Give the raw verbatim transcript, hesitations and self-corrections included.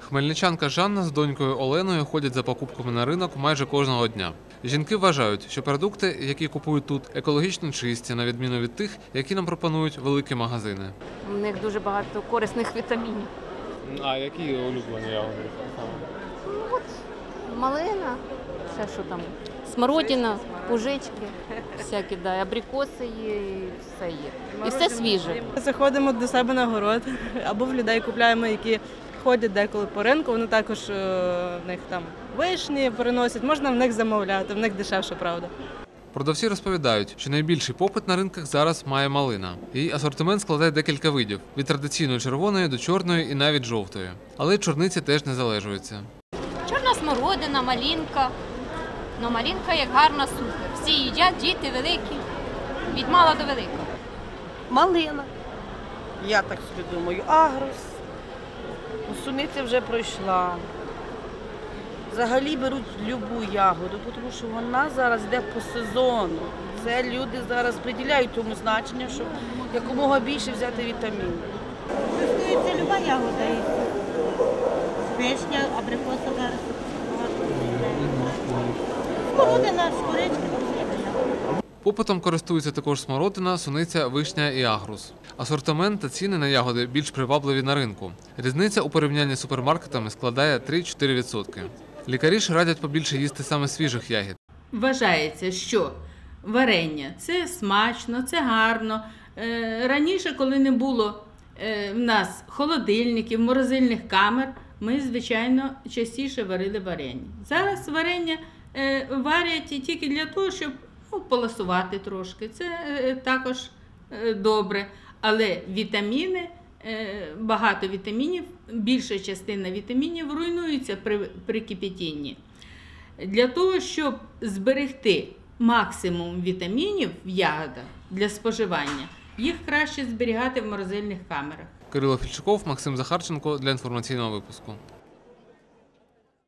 Хмельничанка Жанна з донькою Оленою ходять за покупками на ринок майже кожного дня. Жінки вважають, що продукти, які купують тут, екологічно чисті, на відміну від тих, які нам пропонують великі магазини. У них дуже багато корисних вітамінів. А які улюблені ягоди? Ну от малина, ще що там, смородина, пужички, всякі, да, абрикоси є, і все є. І все свіже. Заходимо до себе на город або в людей купляємо, які ходять деколи по ринку, вони також е, в них там вишні переносять, можна в них замовляти, в них дешевше, правда. Продавці розповідають, що найбільший попит на ринках зараз має малина. Її асортимент складає декілька видів – від традиційної червоної до чорної і навіть жовтої. Але чорниці теж не залежуються. Чорна смородина, малинка. Ну, малинка як гарна, супер. Всі їдять, діти великі, від мала до великого. Малина. Я так собі думаю, агрос. Суниця вже пройшла. Взагалі беруть любу ягоду, тому що вона зараз йде по сезону. Це люди зараз приділяють тому значення, щоб якомога більше взяти вітамінів. Користується люба ягода. Вишня, абрикоса зараз. Смородина, шкурички. Попитом користуються також смородина, суниця, вишня і агрус. Асортимент та ціни на ягоди більш привабливі на ринку. Різниця у порівнянні з супермаркетами складає три-чотири відсотки. Лікарі ж радять побільше їсти саме свіжих ягід. Вважається, що варення – це смачно, це гарно. Раніше, коли не було в нас холодильників, морозильних камер, ми, звичайно, частіше варили варення. Зараз варення варять тільки для того, щоб ну, поласувати трошки. Це також добре. Але вітаміни, багато вітамінів, більша частина вітамінів руйнується при, при кипятінні. Для того, щоб зберегти максимум вітамінів в ягодах для споживання, їх краще зберігати в морозильних камерах. Кирило Фільчуков, Максим Захарченко для інформаційного випуску.